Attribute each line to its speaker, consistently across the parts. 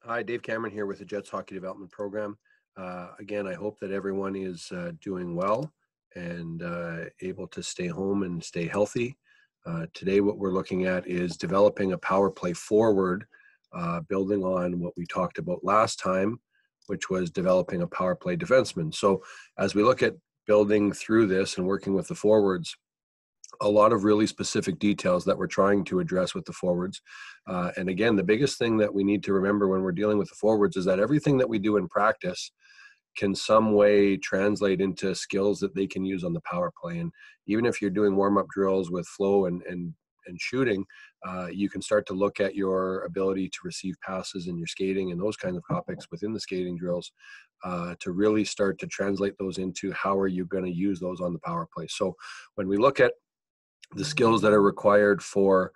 Speaker 1: Hi, Dave Cameron here with the Jets Hockey Development Program. Again, I hope that everyone is doing well and able to stay home and stay healthy. Today, what we're looking at is developing a power play forward, building on what we talked about last time, which was developing a power play defenseman. So, as we look at building through this and working with the forwards, a lot of really specific details that we're trying to address with the forwards. And again, the biggest thing that we need to remember when we're dealing with the forwards is that everything that we do in practice can some way translate into skills that they can use on the power play. And even if you're doing warm-up drills with flow and shooting, you can start to look at your ability to receive passes and your skating and those kinds of topics within the skating drills to really start to translate those into how are you going to use those on the power play. So when we look at the skills that are required for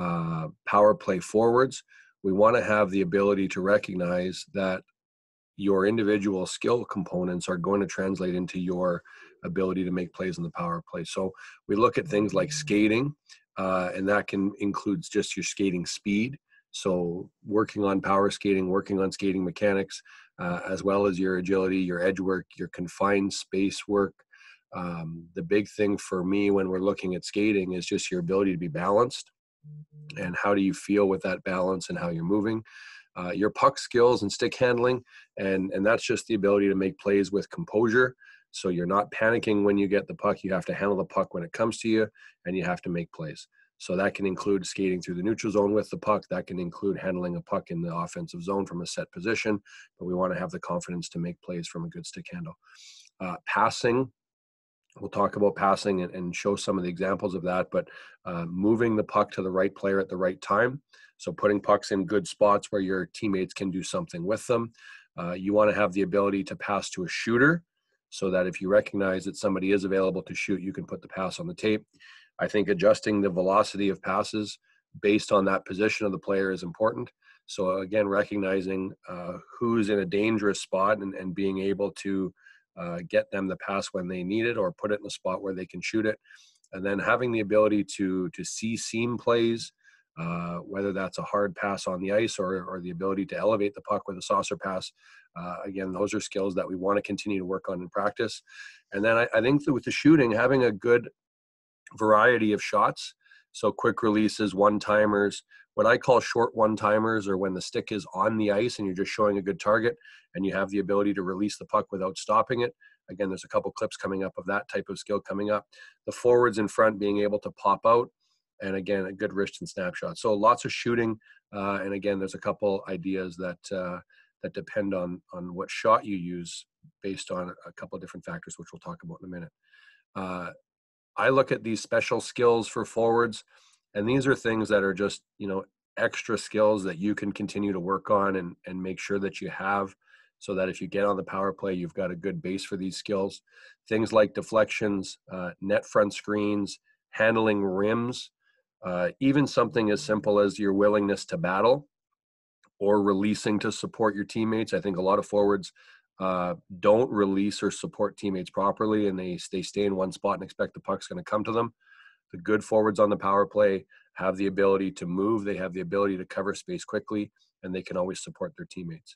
Speaker 1: power play forwards, we want to have the ability to recognize that your individual skill components are going to translate into your ability to make plays in the power play. So we look at things like skating, and that can include just your skating speed. So working on power skating, working on skating mechanics, as well as your agility, your edge work, your confined space work. The big thing for me when we're looking at skating is just your ability to be balanced and how do you feel with that balance and how you're moving. Your puck skills and stick handling, and that's just the ability to make plays with composure. So you're not panicking when you get the puck. You have to handle the puck when it comes to you, and you have to make plays. So that can include skating through the neutral zone with the puck. That can include handling a puck in the offensive zone from a set position. But we want to have the confidence to make plays from a good stick handle. Passing. We'll talk about passing and show some of the examples of that, but moving the puck to the right player at the right time. So putting pucks in good spots where your teammates can do something with them. You want to have the ability to pass to a shooter so that if you recognize that somebody is available to shoot, you can put the pass on the tape. I think adjusting the velocity of passes based on that position of the player is important. So again, recognizing who's in a dangerous spot and being able to get them the pass when they need it or put it in a spot where they can shoot it. And then having the ability to see seam plays, whether that's a hard pass on the ice or the ability to elevate the puck with a saucer pass. Again, those are skills that we want to continue to work on in practice. And then I think that with the shooting, having a good variety of shots. So quick releases, one-timers, what I call short one-timers, or when the stick is on the ice and you're just showing a good target and you have the ability to release the puck without stopping it. Again, there's a couple clips coming up of that type of skill coming up. The forwards in front being able to pop out, and again, a good wrist and snapshot. So lots of shooting, and again, there's a couple ideas that that depend on what shot you use based on a couple of different factors, which we'll talk about in a minute. I look at these special skills for forwards, and these are things that are just, extra skills that you can continue to work on and make sure that you have so that if you get on the power play, you've got a good base for these skills. Things like deflections, net front screens, handling rims, even something as simple as your willingness to battle or releasing to support your teammates. I think a lot of forwards don't release or support teammates properly, and they stay in one spot and expect the puck's going to come to them. The good forwards on the power play have the ability to move. They have the ability to cover space quickly, and they can always support their teammates.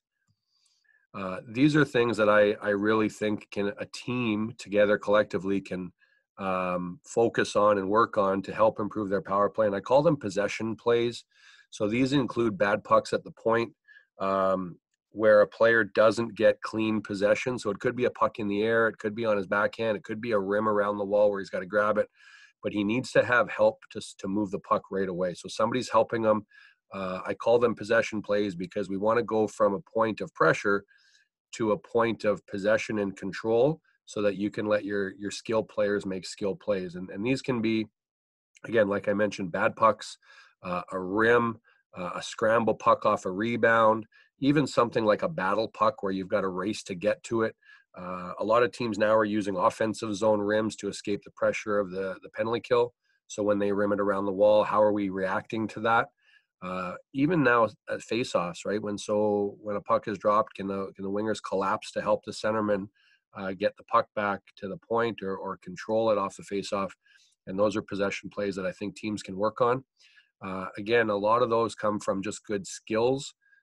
Speaker 1: These are things that I really think a team together collectively can focus on and work on to help improve their power play. And I call them possession plays. So these include bad pucks at the point, where a player doesn't get clean possession. So it could be a puck in the air, it could be on his backhand, it could be a rim around the wall where he's got to grab it, but he needs to have help to move the puck right away. So somebody's helping him. I call them possession plays because we want to go from a point of pressure to a point of possession and control so that you can let your skill players make skill plays. And these can be, again, like I mentioned, bad pucks, a rim, a scramble puck off a rebound, even something like a battle puck where you've got a race to get to it. A lot of teams now are using offensive zone rims to escape the pressure of the penalty kill. So when they rim it around the wall, how are we reacting to that? Even now at face-offs, right? When a puck is dropped, can the wingers collapse to help the centerman get the puck back to the point or control it off the face-off? And those are possession plays that I think teams can work on. Again, a lot of those come from just good skills.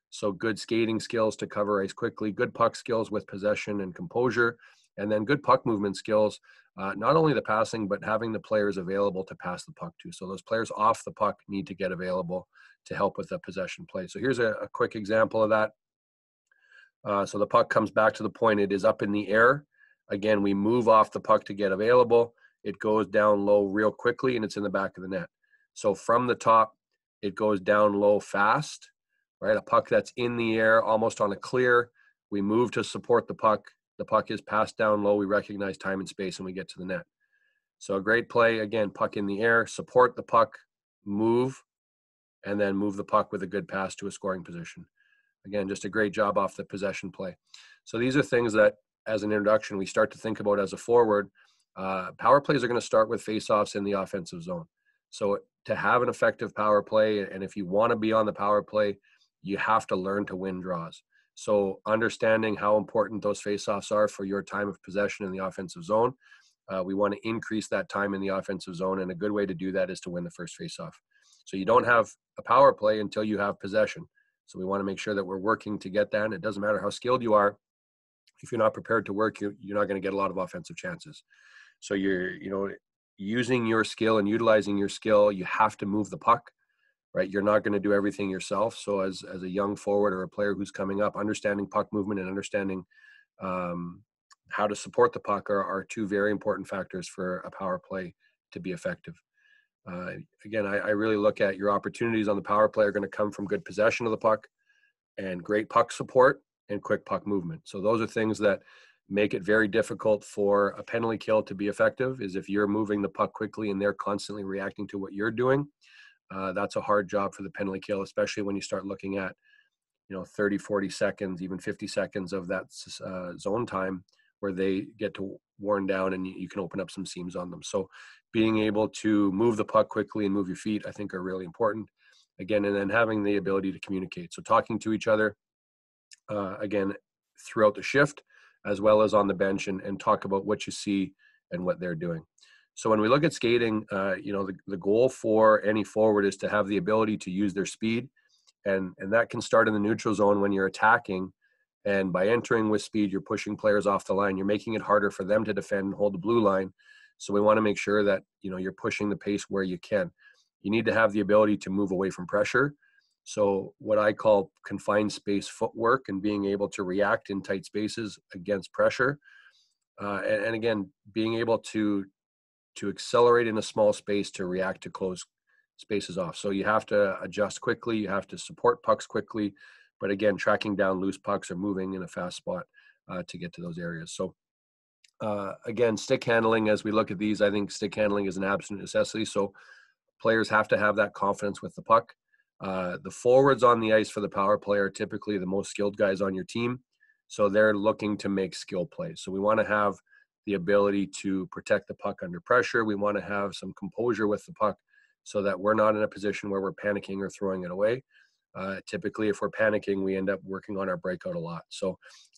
Speaker 1: So good skating skills to cover ice quickly, good puck skills with possession and composure, and then good puck movement skills. Not only the passing, but having the players available to pass the puck to. So those players off the puck need to get available to help with the possession play. So here's a quick example of that. So the puck comes back to the point. It is up in the air. Again, we move off the puck to get available. It goes down low real quickly, and it's in the back of the net. So from the top, it goes down low fast, right? A puck that's in the air, almost on a clear. We move to support the puck. The puck is passed down low. We recognize time and space, and we get to the net. So a great play, again, puck in the air, support the puck, move, and then move the puck with a good pass to a scoring position. Again, just a great job off the possession play. So these are things that, as an introduction, we start to think about as a forward. Power plays are going to start with faceoffs in the offensive zone. So to have an effective power play, and if you want to be on the power play, you have to learn to win draws. So understanding how important those faceoffs are for your time of possession in the offensive zone, we want to increase that time in the offensive zone, and a good way to do that is to win the first faceoff. So you don't have a power play until you have possession. So we want to make sure that we're working to get that. And it doesn't matter how skilled you are. If you're not prepared to work, you're not going to get a lot of offensive chances. So you're, using your skill and utilizing your skill, you have to move the puck, right? You're not going to do everything yourself. So as a young forward or a player who's coming up, understanding puck movement and understanding how to support the puck are two very important factors for a power play to be effective. Again, I really look at your opportunities on the power play are going to come from good possession of the puck and great puck support and quick puck movement. So those are things that make it very difficult for a penalty kill to be effective, is if you're moving the puck quickly and they're constantly reacting to what you're doing. That's a hard job for the penalty kill, especially when you start looking at 30, 40 seconds, even 50 seconds of that zone time where they get to worn down and you can open up some seams on them. So being able to move the puck quickly and move your feet, I think, are really important. Again, and then having the ability to communicate. So talking to each other, again, throughout the shift, as well as on the bench, and talk about what you see and what they're doing. So when we look at skating, the goal for any forward is to have the ability to use their speed. And that can start in the neutral zone when you're attacking. And by entering with speed, you're pushing players off the line. You're making it harder for them to defend and hold the blue line. So we want to make sure that, you're pushing the pace where you can. You need to have the ability to move away from pressure. So what I call confined space footwork and being able to react in tight spaces against pressure. And again, being able to accelerate in a small space to react to close spaces off. So you have to adjust quickly. You have to support pucks quickly. But again, tracking down loose pucks or moving in a fast spot to get to those areas. So again, stick handling, as we look at these, I think stick handling is an absolute necessity. So players have to have that confidence with the puck. The forwards on the ice for the power play are typically the most skilled guys on your team. So they're looking to make skill plays. So we want to have the ability to protect the puck under pressure. We want to have some composure with the puck so that we're not in a position where we're panicking or throwing it away. Typically, if we're panicking, we end up working on our breakout a lot. So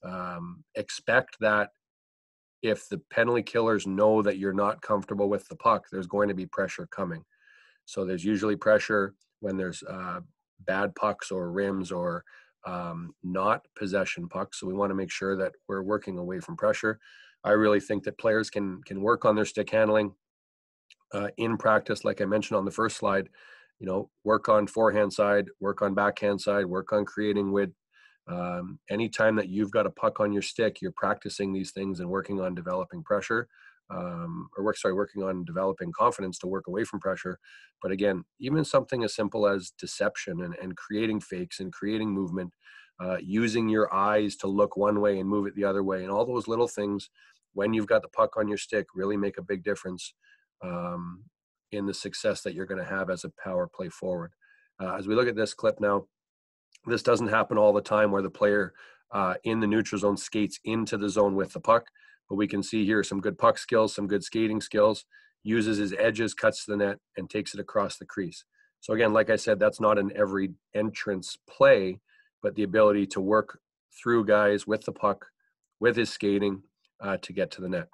Speaker 1: expect that if the penalty killers know that you're not comfortable with the puck, there's going to be pressure coming. So there's usually pressure when there's bad pucks or rims or not possession pucks. So we want to make sure that we're working away from pressure. I really think that players can work on their stick handling in practice, like I mentioned on the first slide. Work on forehand side, work on backhand side, work on creating width. Anytime that you've got a puck on your stick, you're practicing these things and working on developing pressure, working on developing confidence to work away from pressure. But again, even something as simple as deception and creating fakes and creating movement, using your eyes to look one way and move it the other way, and all those little things, when you've got the puck on your stick, really make a big difference in the success that you're going to have as a power play forward. As we look at this clip now, this doesn't happen all the time where the player in the neutral zone skates into the zone with the puck, but we can see here some good puck skills, some good skating skills, uses his edges, cuts to the net, and takes it across the crease. So again, like I said, that's not an every entrance play, but the ability to work through guys with the puck, with his skating to get to the net.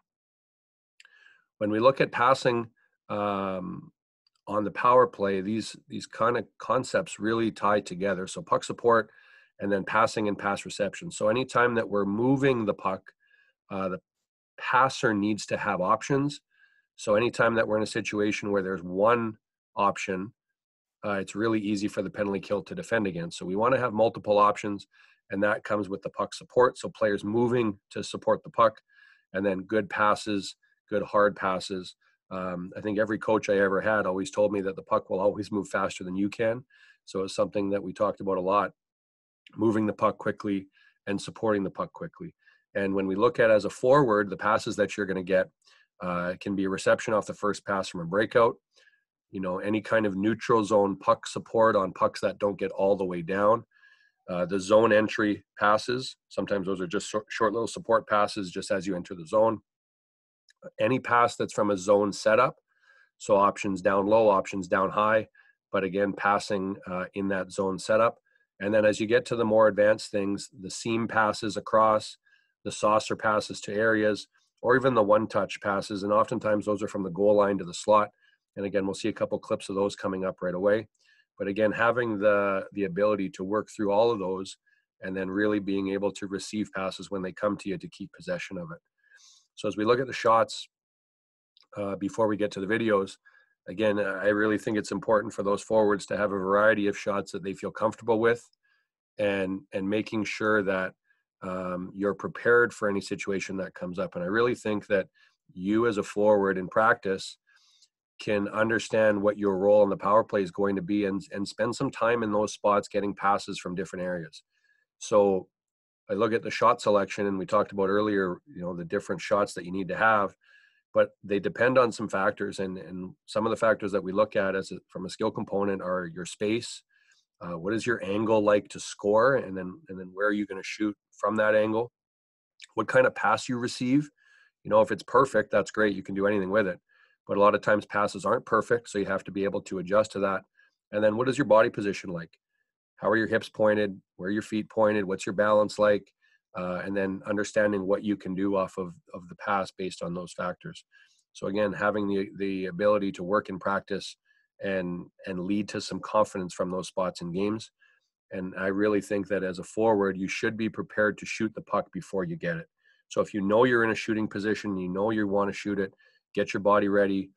Speaker 1: When we look at passing on the power play, these kind of concepts really tie together. So puck support and then passing and pass reception. So anytime that we're moving the puck, the passer needs to have options. So anytime that we're in a situation where there's one option, it's really easy for the penalty kill to defend against. So we want to have multiple options, and that comes with the puck support. So players moving to support the puck, and then good passes, good hard passes. I think every coach I ever had always told me that the puck will always move faster than you can. So it's something that we talked about a lot, moving the puck quickly and supporting the puck quickly. And when we look at as a forward, the passes that you're going to get can be a reception off the first pass from a breakout, any kind of neutral zone puck support on pucks that don't get all the way down. The zone entry passes, sometimes those are just short little support passes just as you enter the zone. Any pass that's from a zone setup, so options down low, options down high, but again, passing in that zone setup. And then as you get to the more advanced things, the seam passes across, the saucer passes to areas, or even the one-touch passes, and oftentimes those are from the goal line to the slot. And again, we'll see a couple clips of those coming up right away. But again, having the ability to work through all of those and then really being able to receive passes when they come to you to keep possession of it. So as we look at the shots, before we get to the videos, again, I really think it's important for those forwards to have a variety of shots that they feel comfortable with, and making sure that you're prepared for any situation that comes up. And I really think that you as a forward in practice can understand what your role in the power play is going to be, and spend some time in those spots getting passes from different areas. So I look at the shot selection, and we talked about earlier, the different shots that you need to have, but they depend on some factors. And some of the factors that we look at from a skill component are your space. What is your angle like to score? And then where are you going to shoot from that angle? What kind of pass you receive? If it's perfect, that's great. You can do anything with it. But a lot of times passes aren't perfect, so you have to be able to adjust to that. And then what is your body position like? How are your hips pointed? Where are your feet pointed? What's your balance like? And then understanding what you can do off of the pass based on those factors. So again, having the ability to work in practice and lead to some confidence from those spots in games. And I really think that as a forward, you should be prepared to shoot the puck before you get it. So if you know you're in a shooting position, you want to shoot it, get your body ready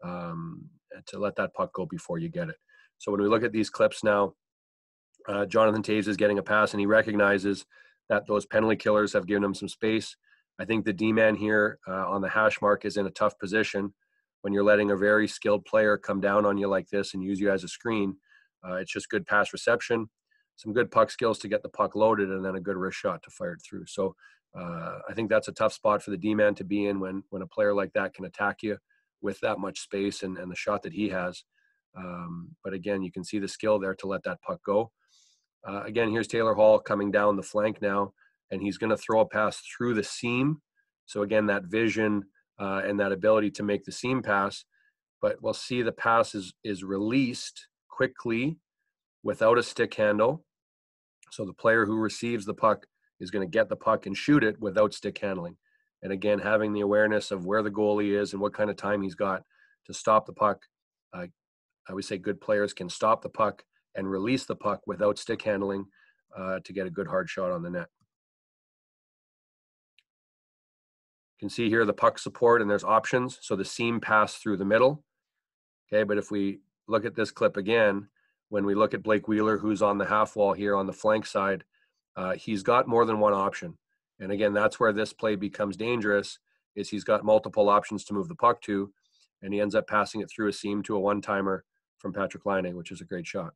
Speaker 1: to let that puck go before you get it. So when we look at these clips now, Jonathan Toews is getting a pass, and he recognizes that those penalty killers have given him some space. I think the D-man here on the hash mark is in a tough position when you're letting a very skilled player come down on you like this and use you as a screen. It's just good pass reception, some good puck skills to get the puck loaded, and then a good wrist shot to fire it through. So I think that's a tough spot for the D-man to be in when a player like that can attack you with that much space and the shot that he has. But again, you can see the skill there to let that puck go. Again, here's Taylor Hall coming down the flank now, and he's going to throw a pass through the seam. So again, that vision and that ability to make the seam pass. But we'll see the pass is released quickly without a stick handle. So the player who receives the puck is going to get the puck and shoot it without stick handling. And again, having the awareness of where the goalie is and what kind of time he's got to stop the puck. I would say good players can stop the puck and release the puck without stick handling to get a good hard shot on the net. You can see here the puck support, and there's options. So the seam pass through the middle. Okay, but if we look at this clip again, when we look at Blake Wheeler, who's on the half wall here on the flank side, he's got more than one option. And again, that's where this play becomes dangerous, is he's got multiple options to move the puck to, and he ends up passing it through a seam to a one-timer from Patrick Laine, which is a great shot.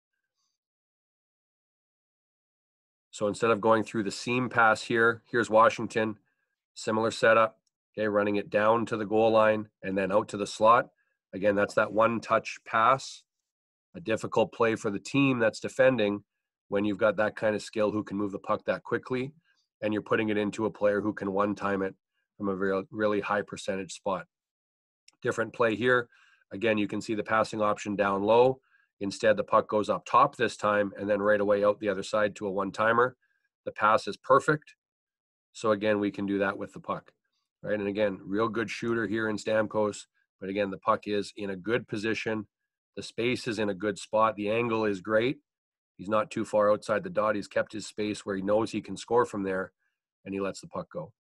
Speaker 1: So instead of going through the seam pass here, here's Washington, similar setup, okay, running it down to the goal line and then out to the slot. Again, that's that one-touch pass, a difficult play for the team that's defending when you've got that kind of skill who can move the puck that quickly, and you're putting it into a player who can one-time it from a really high percentage spot. Different play here. Again, you can see the passing option down low. Instead, the puck goes up top this time and then right away out the other side to a one-timer. The pass is perfect. So again, we can do that with the puck, right? And again, real good shooter here in Stamkos. But again, the puck is in a good position. The space is in a good spot. The angle is great. He's not too far outside the dot. He's kept his space where he knows he can score from there, and he lets the puck go.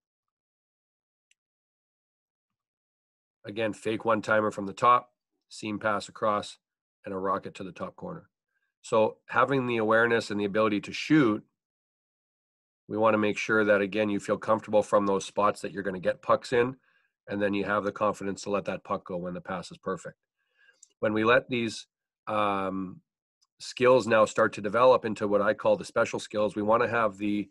Speaker 1: Again, fake one-timer from the top, seam pass across, and a rocket to the top corner. So having the awareness and the ability to shoot, we want to make sure that, again, you feel comfortable from those spots that you're going to get pucks in, and then you have the confidence to let that puck go when the pass is perfect. When we let these skills now start to develop into what I call the special skills, we want to have the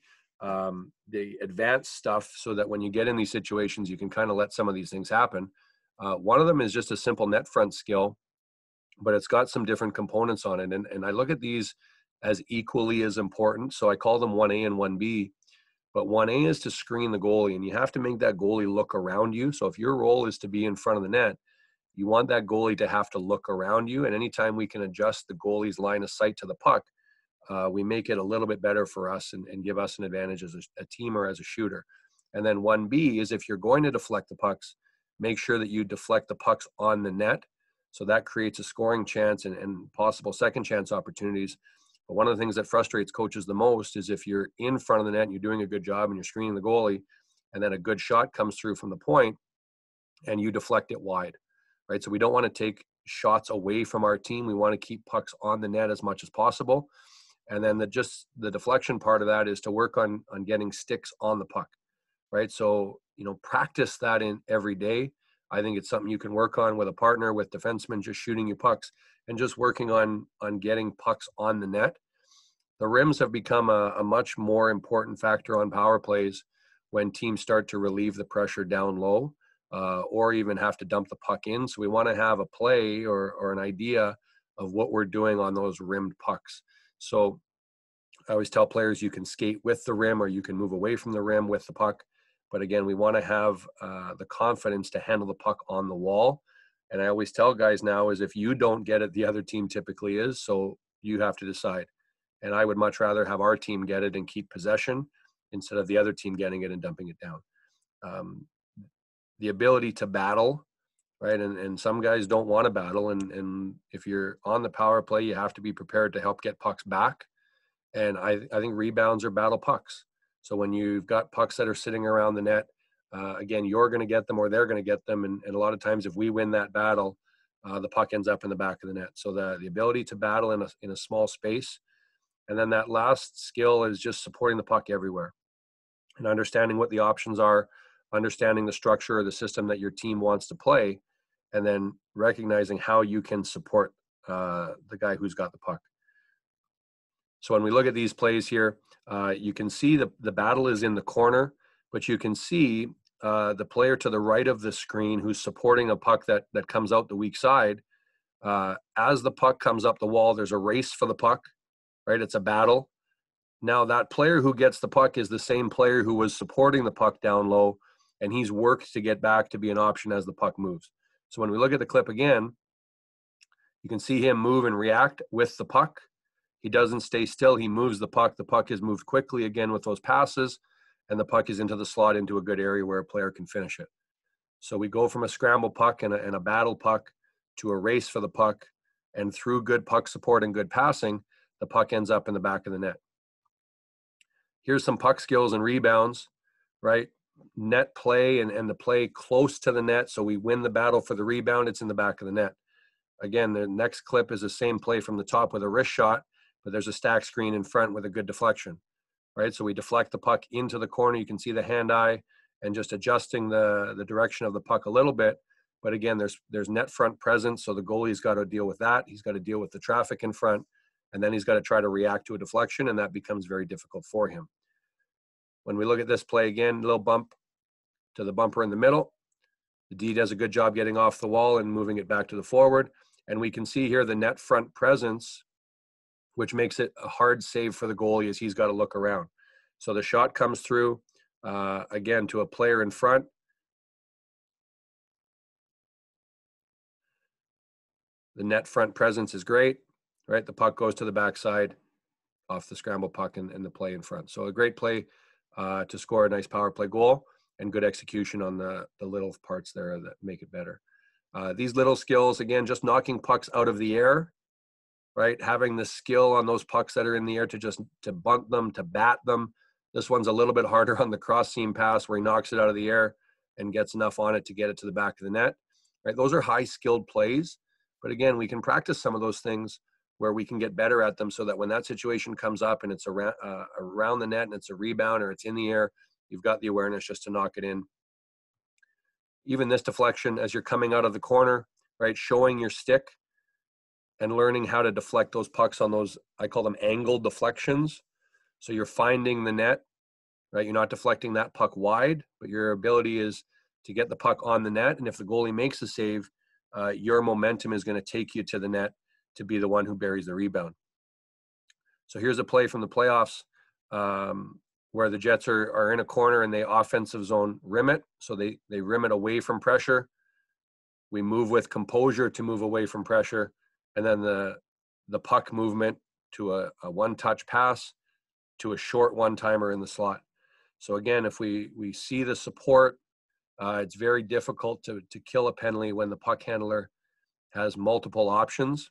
Speaker 1: advanced stuff so that when you get in these situations, you can kind of let some of these things happen. One of them is just a simple net front skill, but it's got some different components on it. And I look at these as equally as important. So I call them 1A and 1B. But 1A is to screen the goalie, and you have to make that goalie look around you. So if your role is to be in front of the net, you want that goalie to have to look around you. And anytime we can adjust the goalie's line of sight to the puck, we make it a little bit better for us and give us an advantage as a team or as a shooter. And then 1B is if you're going to deflect the pucks, make sure that you deflect the pucks on the net. So that creates a scoring chance and possible second chance opportunities. But one of the things that frustrates coaches the most is if you're in front of the net and you're doing a good job and you're screening the goalie, and then a good shot comes through from the point and you deflect it wide, right? So we don't want to take shots away from our team. We want to keep pucks on the net as much as possible. And then the deflection part of that is to work on getting sticks on the puck, right? So, practice that in every day. I think it's something you can work on with a partner, with defensemen, just shooting you pucks and just working on getting pucks on the net. The rims have become a much more important factor on power plays when teams start to relieve the pressure down low or even have to dump the puck in. So we want to have a play or an idea of what we're doing on those rimmed pucks. So I always tell players you can skate with the rim or you can move away from the rim with the puck. But again, we want to have the confidence to handle the puck on the wall. And I always tell guys now is if you don't get it, the other team typically is. So you have to decide. And I would much rather have our team get it and keep possession instead of the other team getting it and dumping it down. The ability to battle, right? And some guys don't want to battle. And if you're on the power play, you have to be prepared to help get pucks back. And I think rebounds are battle pucks. So when you've got pucks that are sitting around the net, again, you're going to get them or they're going to get them. And a lot of times if we win that battle, the puck ends up in the back of the net. So the ability to battle in a small space. And then that last skill is just supporting the puck everywhere and understanding what the options are, understanding the structure or the system that your team wants to play, and then recognizing how you can support the guy who's got the puck. So when we look at these plays here, you can see the battle is in the corner, but you can see the player to the right of the screen who's supporting a puck that comes out the weak side. As the puck comes up the wall, there's a race for the puck, right? It's a battle. Now that player who gets the puck is the same player who was supporting the puck down low, and he's worked to get back to be an option as the puck moves. So when we look at the clip again, you can see him move and react with the puck. He doesn't stay still. He moves the puck. The puck is moved quickly again with those passes, and the puck is into the slot into a good area where a player can finish it. So we go from a scramble puck and a battle puck to a race for the puck, and through good puck support and good passing, the puck ends up in the back of the net. Here's some puck skills and rebounds, right? Net play and the play close to the net. So we win the battle for the rebound. It's in the back of the net. Again, the next clip is the same play from the top with a wrist shot, but there's a stack screen in front with a good deflection, right? So we deflect the puck into the corner. You can see the hand-eye and just adjusting the direction of the puck a little bit. But again, there's net front presence. So the goalie's got to deal with that. He's got to deal with the traffic in front. And then he's got to try to react to a deflection, and that becomes very difficult for him. When we look at this play again, a little bump to the bumper in the middle. The D does a good job getting off the wall and moving it back to the forward. And we can see here the net front presence, which makes it a hard save for the goalie as he's got to look around. So the shot comes through, again, to a player in front. The net front presence is great, right? The puck goes to the backside off the scramble puck and the play in front. So a great play to score a nice power play goal and good execution on the little parts there that make it better. These little skills, again, just knocking pucks out of the air right? Having the skill on those pucks that are in the air to bunt them, to bat them. This one's a little bit harder on the cross seam pass where he knocks it out of the air and gets enough on it to get it to the back of the net, right? Those are high skilled plays. But again, we can practice some of those things where we can get better at them so that when that situation comes up and it's around the net and it's a rebound or it's in the air, you've got the awareness just to knock it in. Even this deflection as you're coming out of the corner, right? Showing your stick and learning how to deflect those pucks on those, I call them angled deflections. So you're finding the net, right? You're not deflecting that puck wide, but your ability is to get the puck on the net. And if the goalie makes a save, your momentum is going to take you to the net to be the one who buries the rebound. So here's a play from the playoffs where the Jets are in a corner and they offensive zone rim it. So they rim it away from pressure. We move with composure to move away from pressure. And then the puck movement to a one-touch pass to a short one-timer in the slot. So again, if we see the support, it's very difficult to kill a penalty when the puck handler has multiple options.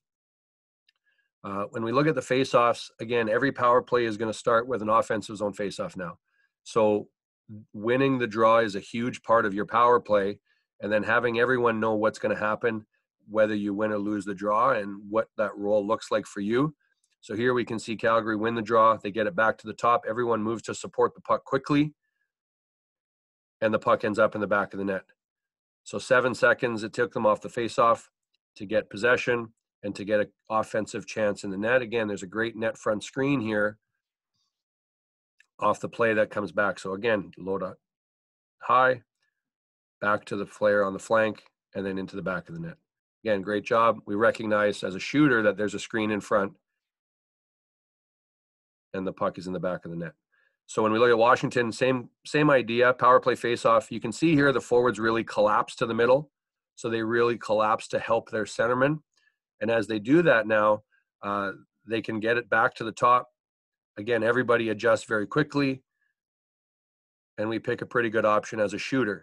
Speaker 1: When we look at the faceoffs, again, every power play is going to start with an offensive zone faceoff now. So winning the draw is a huge part of your power play, and then having everyone know what's going to happen, whether you win or lose the draw, and what that role looks like for you. So here we can see Calgary win the draw. They get it back to the top. Everyone moves to support the puck quickly, and the puck ends up in the back of the net. So 7 seconds it took them off the faceoff to get possession and to get an offensive chance in the net. Again, there's a great net front screen here off the play that comes back. So again, load up high, back to the flare on the flank, and then into the back of the net. Again, great job. We recognize as a shooter that there's a screen in front and the puck is in the back of the net. So when we look at Washington, same idea, power play faceoff. You can see here the forwards really collapse to the middle. So they really collapse to help their centerman. And as they do that now, they can get it back to the top. Again, everybody adjusts very quickly. And we pick a pretty good option as a shooter.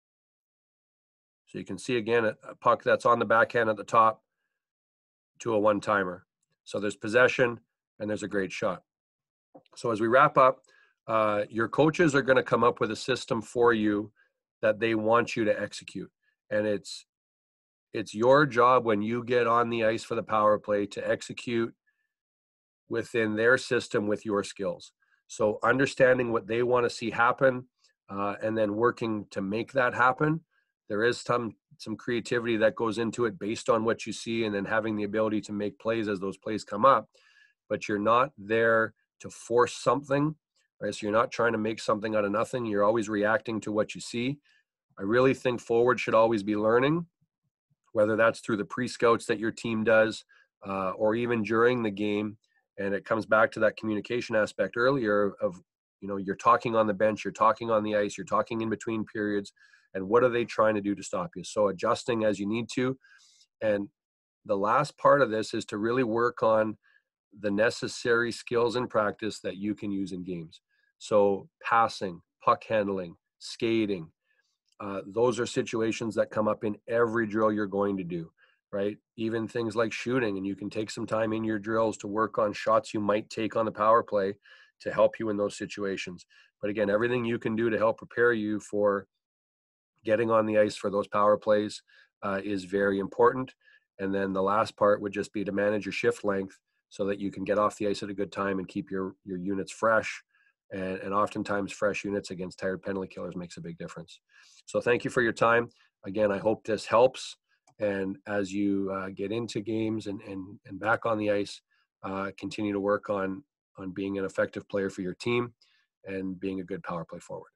Speaker 1: So you can see again a puck that's on the backhand at the top to a one-timer. So there's possession and there's a great shot. So as we wrap up, your coaches are going to come up with a system for you that they want you to execute. And it's your job when you get on the ice for the power play to execute within their system with your skills. So understanding what they want to see happen and then working to make that happen. There is some creativity that goes into it based on what you see and then having the ability to make plays as those plays come up. But you're not there to force something, right? So you're not trying to make something out of nothing. You're always reacting to what you see. I really think forward should always be learning, whether that's through the pre-scouts that your team does or even during the game. And it comes back to that communication aspect earlier of, you're talking on the bench, you're talking on the ice, you're talking in between periods, and what are they trying to do to stop you? So adjusting as you need to. And the last part of this is to really work on the necessary skills and practice that you can use in games. So passing, puck handling, skating, those are situations that come up in every drill you're going to do, right? Even things like shooting, and you can take some time in your drills to work on shots you might take on the power play to help you in those situations. But again, everything you can do to help prepare you for getting on the ice for those power plays is very important. And then the last part would just be to manage your shift length so that you can get off the ice at a good time and keep your units fresh. And oftentimes fresh units against tired penalty killers makes a big difference. So thank you for your time. Again, I hope this helps. And as you get into games and back on the ice, continue to work on being an effective player for your team and being a good power play forward.